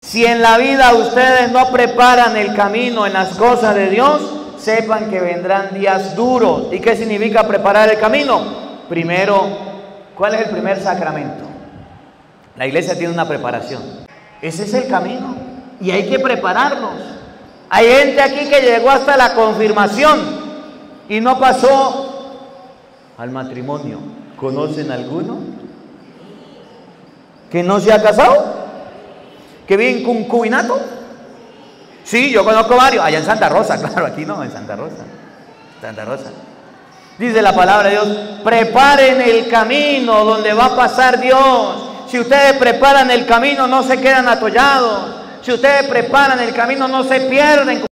Si en la vida ustedes no preparan el camino en las cosas de Dios, sepan que vendrán días duros. ¿Y qué significa preparar el camino? Primero, ¿cuál es el primer sacramento? La iglesia tiene una preparación. Ese es el camino y hay que prepararnos. Hay gente aquí que llegó hasta la confirmación y no pasó al matrimonio. ¿Conocen alguno que no se ha casado? ¿Que vive en concubinato? Sí, yo conozco varios. Allá en Santa Rosa, claro, aquí no, en Santa Rosa. Santa Rosa. Dice la palabra de Dios, preparen el camino donde va a pasar Dios. Si ustedes preparan el camino, no se quedan atollados. Si ustedes preparan el camino, no se pierden.